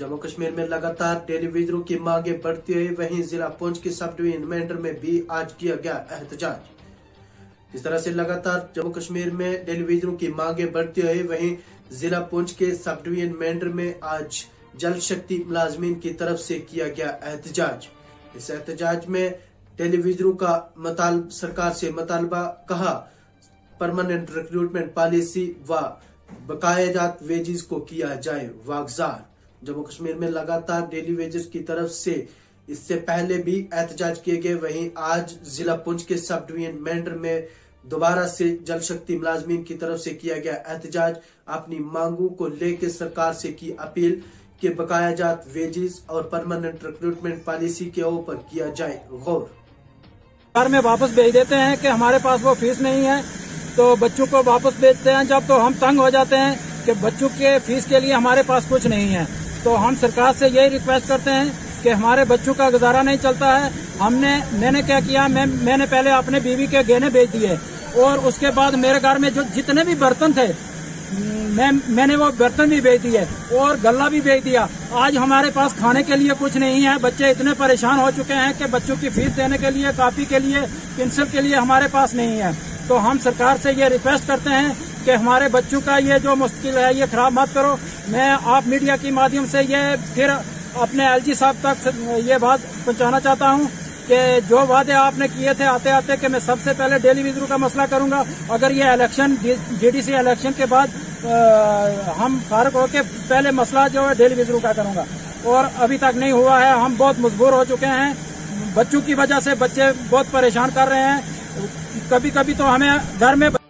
जम्मू कश्मीर में लगातार टेलीविजनों की मांगे बढ़ती हुई, वहीं जिला पुंछ के सब डिवीजन मेंढर में भी आज किया गया एहतजाज। इस तरह से लगातार जम्मू कश्मीर में टेलीविजनों की मांगे बढ़ती हुई, वहीं जिला पुंछ के सब डिवीजन मेंढर में आज जल शक्ति मुलाजमीन की तरफ से किया गया एहतजाज। इस एहतजाज में टेलीविजनों का सरकार से मुतालबा कहा, परमानेंट रिक्रूटमेंट पॉलिसी व बकायाजात वेजेस को किया जाए वागजार। जम्मू कश्मीर में लगातार डेली वेजेस की तरफ से इससे पहले भी एहतजाज किए गए, वहीं आज जिला पुंछ के सब डिवीजन मेंढर में दोबारा से जल शक्ति मुलाजमीन की तरफ से किया गया एहतजाज। अपनी मांगों को लेकर सरकार से की अपील कि बकायाजात वेजेस और परमानेंट रिक्रूटमेंट पॉलिसी के ऊपर किया जाए गौर। सरकार में वापस भेज देते हैं कि हमारे पास वो फीस नहीं है, तो बच्चों को वापस भेजते हैं जब, तो हम तंग हो जाते हैं कि बच्चों के फीस के लिए हमारे पास कुछ नहीं है। तो हम सरकार से यही रिक्वेस्ट करते हैं कि हमारे बच्चों का गुजारा नहीं चलता है। मैंने क्या किया, मैंने पहले अपने बीवी के गहने बेच दिए और उसके बाद मेरे घर में जो जितने भी बर्तन थे मैंने वो बर्तन भी बेच दिए और गल्ला भी बेच दिया। आज हमारे पास खाने के लिए कुछ नहीं है। बच्चे इतने परेशान हो चुके हैं कि बच्चों की फीस देने के लिए, कॉपी के लिए, पेंसिल के लिए हमारे पास नहीं है। तो हम सरकार से ये रिक्वेस्ट करते हैं कि हमारे बच्चों का ये जो मुश्किल है ये खराब मत करो। मैं आप मीडिया के माध्यम से ये फिर अपने एलजी साहब तक ये बात पहुंचाना चाहता हूं कि जो वादे आपने किए थे आते आते कि मैं सबसे पहले टेलीविजन का मसला करूंगा। अगर ये इलेक्शन जेडीसी इलेक्शन के बाद हम फारग होकर पहले मसला जो है टेलीविजन का करूंगा, और अभी तक नहीं हुआ है। हम बहुत मजबूर हो चुके हैं, बच्चों की वजह से बच्चे बहुत परेशान कर रहे हैं। कभी कभी तो हमें घर में